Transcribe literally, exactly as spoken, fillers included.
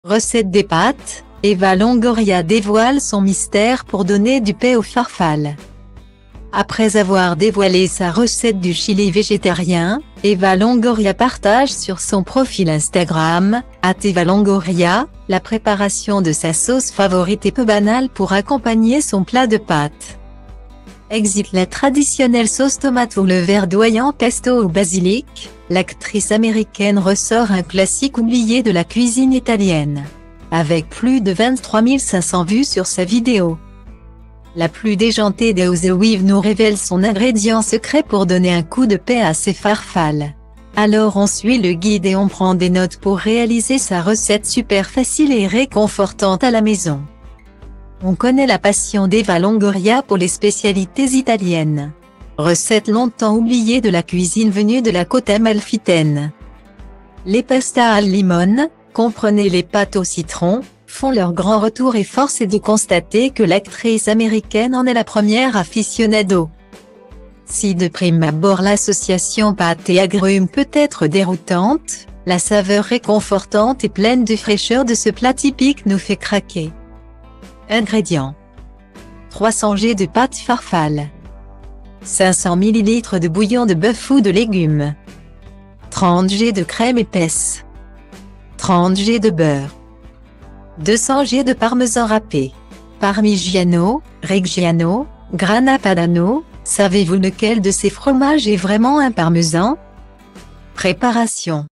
Recette des pâtes, Eva Longoria dévoile son mystère pour donner du paix aux farfales. Après avoir dévoilé sa recette du chili végétarien, Eva Longoria partage sur son profil Instagram, arobase eva longoria, la préparation de sa sauce favorite et peu banale pour accompagner son plat de pâtes. Exit la traditionnelle sauce tomate ou le verdoyant pesto au basilic, l'actrice américaine ressort un classique oublié de la cuisine italienne. Avec plus de vingt-trois mille cinq cents vues sur sa vidéo. La plus déjantée des Housewives nous révèle son ingrédient secret pour donner un coup de paix à ses farfales. Alors on suit le guide et on prend des notes pour réaliser sa recette super facile et réconfortante à la maison. On connaît la passion d'Eva Longoria pour les spécialités italiennes. Recette longtemps oubliée de la cuisine venue de la côte amalfitaine. Les pastas al limone, comprenez les pâtes au citron, font leur grand retour et force est de constater que l'actrice américaine en est la première aficionado. Si de prime abord l'association pâtes et agrumes peut être déroutante, la saveur réconfortante et pleine de fraîcheur de ce plat typique nous fait craquer. Ingrédients. trois cents grammes de pâtes farfales. cinq cents millilitres de bouillon de bœuf ou de légumes. trente grammes de crème épaisse. trente grammes de beurre. deux cents grammes de parmesan râpé. Parmigiano, Reggiano, Grana Padano, savez-vous lequel de ces fromages est vraiment un parmesan? Préparation.